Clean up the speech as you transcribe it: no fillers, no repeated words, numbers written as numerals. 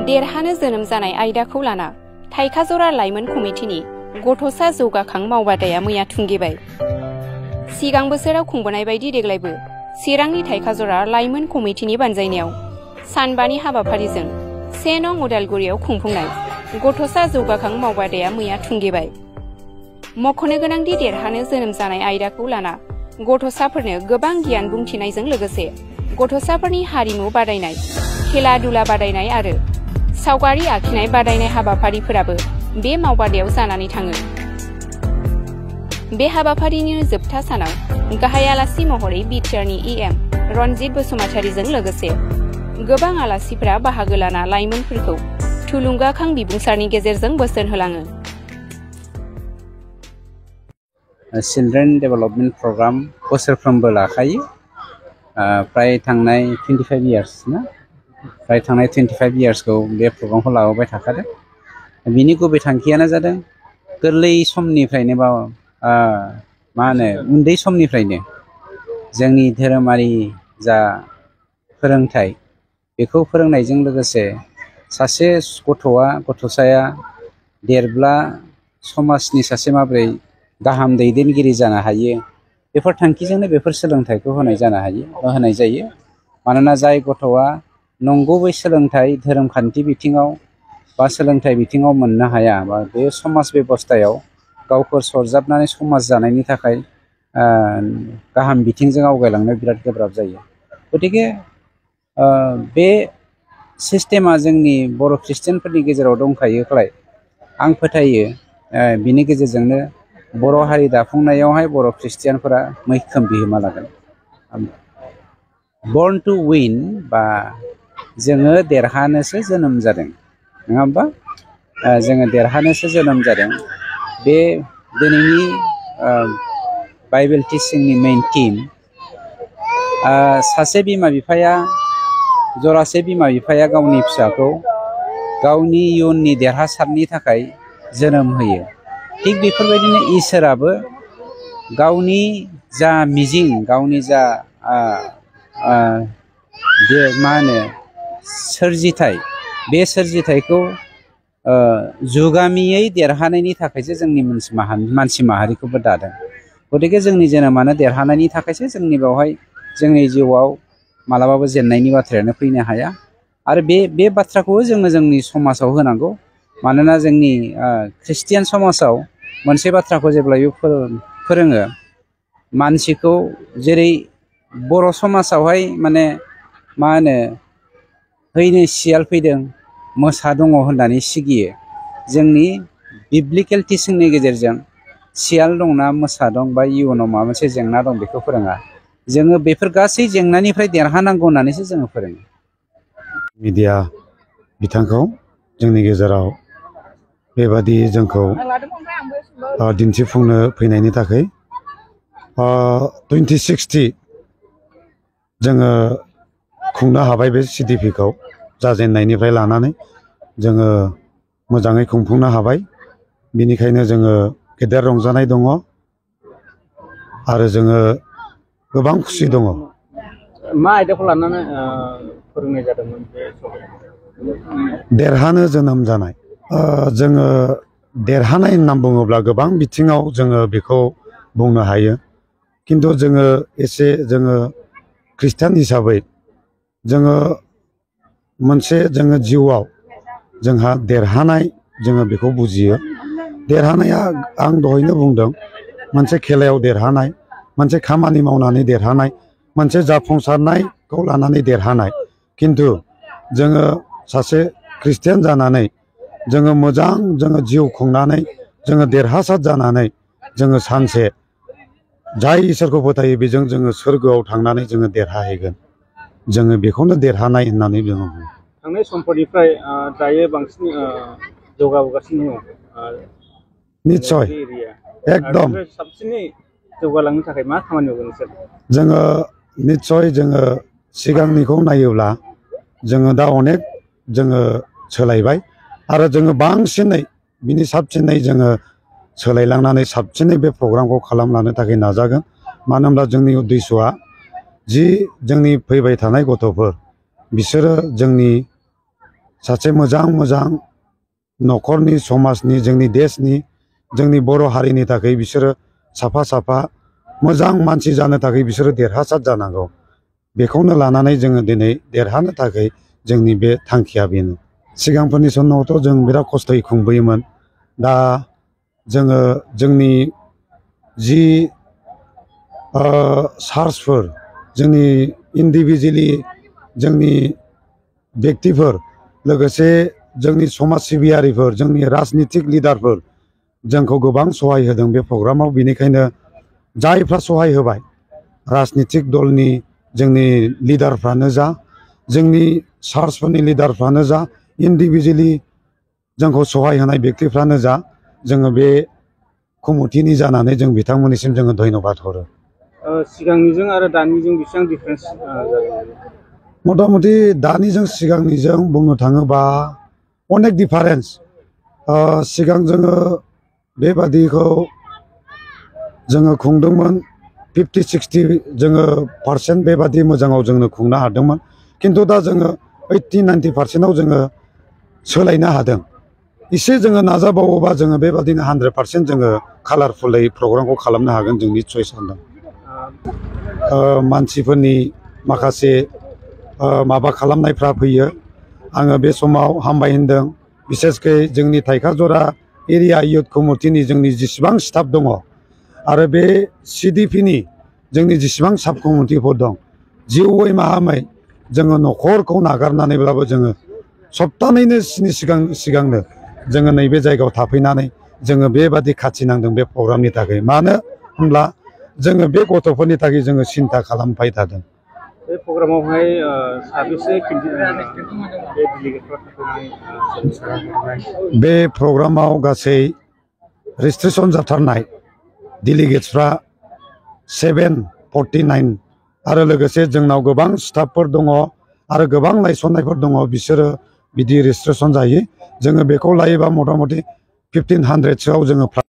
देरहानो जोनोम जानाय आयदाखौ लाना थाइखाजरा लाइमोन कमिटिनि गथ'सा जौगाखां मावबादाया मैया थुंगेबाय। सिगां बोसोराव खुंबोनाय बायदि देग्लायबो चिरांनि थाइखाजरा लाइमोन कमिटिनि बानजायनायाव सानबानि हाबाफारिजों 1 नं उदालगुरियाव खुंफुंनाय गथ'सा जौगाखां मावबादाया मैया थुंगेबाय। मख'नो गोनांदि देरहानो जोनोम जानाय आयदाखौ लाना गथ'साफोरनो गोबां गियान बुंथिनायजों लोगोसे गथ'साफोरनि हारिमु बादायनाय, खेला दुला बादायनाय आरो सावगारि आखिनाय बादायनाय हाबाफारिफोराबो बे मावबादायाव जानानै थाङो। बे हाबाफारिनि जोबथा सानाव गाहाय आलासि महरै बिटिआरनि EM रनजित बसुमतारीजों लोगोसे गोबां आलासिफोरा बाहागो लाना लाइमोनफोरखौ थुलुंगाखां बिबुंसारनि गेजेरजों बोसोन होलाङो। चिल्ड्रेन डेभेलपमेन्ट प्रग्राम बोसोरफ्रोमबो लाखायो। प्राय थांनाय 25 इयार्स ना प्राय थांनाय 25 इयार्सखौ बे प्रग्रामखौ लाबोबाय थाखादों। बिनि गुबै थांखियानो जादों गोरलै समनिफ्रायनो बा उन्दै समनिफ्रायनो जोंनि धोरोमारि जा फोरोंथाइ बेखौ फोरोंनायजों लोगोसे सासे गथ'साया देरब्ला समाजनि सासे माबोरै गाहाम दैदेनगिरि जानो हायो बेफोर थांखिजोंनो बेफोर सोलोंथाइखौ होनाय जायो। मानोना जाय गथ'आ नंगुबै सोलोंथाइ धोरोमखान्थि बिथिङाव बा सोलोंथाइ बिथिङाव मोननो हाया बा बे समाज बेबस्थायाव गावखौ सरजाबनानै समाज जानायनि थाखाय गाहाम बिथिंजों आवगायलांनो बिराद गोब्राब जायो। गतिके बे सिस्टेमा जोंनि बर' ख्रिस्टियानफोरनि गेजेराव दंखायोखाय आं फोथायो बिनि गेजेरजोंनो बर' हारि दाफुंनायावहाय बर' ख्रिस्टियानफोरा मैखोम बिहोमा लागोन। बर्न टु विन बा जोङो देरहानोसो जोनोम जादों, नङा होमबा? जोङो देरहानोसो जोनोम जादों। बे दिनैनि बाइबेल टिचिंनि मेइन थिम। सासे बिमा बिफाया जरासे बिमा बिफाया गावनि फिसाखौ गावनि इयुननि देरहासारनि थाखाय जोनोम होयो। थिग बेफोरबायदिनो इसोराबो गावनि जा मिजिं, गावनि जा सोरजिथाय, बे सोरजिथायखौ जुगामियै देरहानायनि थाखायसो जोंनि मानसि माहारिखौबो दादों। गतिके जोंनि जोनोमानो देरहानायनि थाखायसो जोंनि बेवहाय जोंनि जिउआव मालाबाबो जेननायनि बाथ्रायानो फैनो हाया। आरो बे बाथ्राखौ जोङो जोंनि समाजाव होनांगौ। मानोना जोंनि ख्रिस्टियान समाजाव मोनसे बाथ्राखौ जेब्लायबो फोरोङो, मानसिखौ जेरै बर' समाजावहाय हैनो सियाल फैदों मोसा दङ होननानै सिगियो। जोंनि बिब्लिकेल टिचिंनि गेजेरजों सियाल दंना मोसा दं बा इयुनाव माबा मोनसे जेंना दं बेखौ फोरोङा। जोङो बेफोर गासै जेंनानिफ्राय देरहानांगौ होननानैसो जोङो फोरोङो। मिडिया बिथांखौ जोंनि गेजेराव बेबादि जोंखौ दिन्थिफुंनो फैनायनि थाखाय 2060 जोङो खुंनो हाबाय। बे CDP-खौ जाजेननायनिफ्राय लानानै जोङो मोजाङै खुंफुंनो हाबाय। बिनिखायनो जोङो गेदेर रंजानाय दङ आरो जोङो गोबां खुसि दङ। मा आयदाखौ लानानै फोरोंनाय जादोंमोन बे समाव? देरहानो जोनोम जानाय। जोङो देरहानाय होनना बुङोब्ला गोबां बिथिङाव जोङो बेखौ बुंनो हायो। खिन्थु जोङो ख्रिस्टान हिसाबै जोङो जिउआव जोंहा देरहानाय जोङो बेखौ बुजियो। देरहानाया आं दहायनो बुंदों, मोनसे खेलायाव देरहानाय, मोनसे खामानि मावनानै देरहानाय, मोनसे जाफुंसारनायखौ लानानै देरहानाय। खिन्थु जोङो सासे ख्रिस्टियान जानानै जोङो मोजां जिउ खुंनानै जोङो देरहासार जानानै जोङो सानसे जाय इसोरखौ फोथायो बेजों जोङो सोरगोआव थांनानै जोङो देरहाहैगोन। जोङो बेखौनो देरहानाय होननानै बुङो। थांनाय समफोरनिफ्राय दायो बांसिन जौगाबोगासिनो दङ। निस्सय, एकदम साबसिनै जौगालांनो थाखाय मा खामानि मावगोन नोंसोर? जोङो निस्सय सिगांनिखौ नायोब्ला जोङो दा अनेक सोलायबाय आरो जोङो बांसिनै बिनि साबसिनै जोङो सोलायलांनानै साबसिनै बे प्रग्रामखौ खालामलांनो थाखाय नाजागोन। मानो होनब्ला जोंनि उद्देश्यआ जोंनि फैबाय थानाय गथ'फोर बिसोरो जोंनि सासे मोजां मोजां न'खरनि समाजनि जोंनि देशनि जोंनि बर' हारिनि थाखाय बिसोरो साफा साफा मोजां मानसि जानो थाखाय बिसोरो देरहासार जानांगौ बेखौनो लानानै जोङो दिनै देरहानो थाखाय जोंनि बे थांखिया बेनो सिगांफोरनि समावथ' जों बिराद खस्थ'यै खुंबोयोमोन दा जोङो जोंनि जि सार्चफोर जोंनि इन्डिभिजुवेलि जोंनि व्यक्तिफोर लोगोसे जोंनि समाज सिबियारिफोर जोंनि राजनितिक लिडारफोर जोंखौ गोबां सहाय होदों बे प्रग्रामाव बेनिखायनो जायफ्रा सहाय होबाय राजनितिक दलनि जोंनि लिडारफ्रानो जा जोंनि सार्चफोरनि लिडारफ्रानो जा इन्डिभिजुवेलि जोंखौ सहाय होनाय व्यक्तिफ्रानो जा जोङो बे कमिटिनि जानानै जों बिथांमोननिसिम जोङो धन्यबाद हरो सिगांनिजों आरो दानिजों बेसेबां डिफारेन्स जादों मथा-मथि दानिजों सिगांनिजों बुंनो थाङोबा अनेक डिफारेन्स सिगां जोङो बेबादिखौ जोङो खुंदोंमोन 50-60 जोङो % बेबादि मोजाङाव जोंनो खुंनो हादोंमोन किन्तु दा जोङो 80-90% जोङो सोलायनो हादों एसे जोङो नाजाबावोबा जोङो बेबादिनो 100% जोङो कालारफुलै प्रग्रामखौ खालामनो हागोन जों निस्सय सानदों मानसिफोरनि माखासे माबा खालामनायफ्रा फैयो आङो बे समाव हामबाय होनदों बिसेसकै जोंनि थाइखाजरा एरिया इयुथ कमिटिनि जोंनि जेसेबां स्टाफ दङ आरो बे CDP-नि जोंनि जेसेबां साब कमिटिफोर दं जिउयै माहामै जोङो न'खरखौ नागारनानैब्लाबो जोङो सप्तानैनो सिगांनो जोङो नैबे जायगायाव थाफैनानै जोङो बेबादि खाथिनांदों बे प्रग्रामनि थाखाय मानो होनब्ला जोङो बे गथ'फोरनि थाखाय जोङो सिन्था खालामबाय थादों बे प्रग्रामावहाय साबेसे बे प्रग्रामाव गासै रेजिस्ट्रेसन जाथारनाय डेलिगेट्सफ्रा 749 आरो लोगोसे जोंनाव गोबां स्टाफफोर दङ आरो गोबां नायसननायफोर दङ बिसोरो बिदि रेजिस्ट्रेसन जायो जोङो बेखौ लायोबा मथा मथि 1500सोआव जोङो